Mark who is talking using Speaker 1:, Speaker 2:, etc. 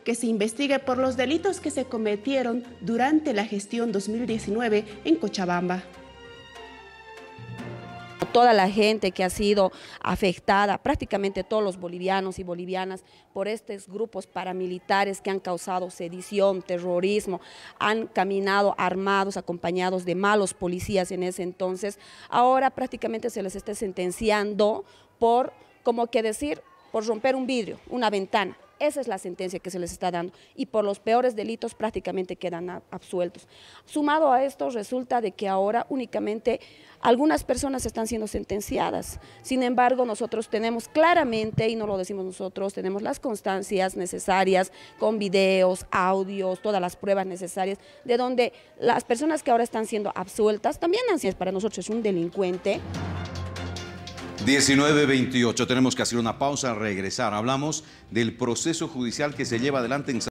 Speaker 1: que se investigue por los delitos que se cometieron durante la gestión 2019 en Cochabamba.
Speaker 2: Toda la gente que ha sido afectada, prácticamente todos los bolivianos y bolivianas, por estos grupos paramilitares que han causado sedición, terrorismo, han caminado armados, acompañados de malos policías en ese entonces, ahora prácticamente se les está sentenciando por, como que decir, por romper un vidrio, una ventana. Esa es la sentencia que se les está dando y por los peores delitos prácticamente quedan absueltos. Sumado a esto resulta de que ahora únicamente algunas personas están siendo sentenciadas. Sin embargo, nosotros tenemos claramente, y no lo decimos nosotros, tenemos las constancias necesarias con videos, audios, todas las pruebas necesarias, de donde las personas que ahora están siendo absueltas también para nosotros es un delincuente.
Speaker 3: 19:28, tenemos que hacer una pausa, regresar. Hablamos del proceso judicial que se lleva adelante en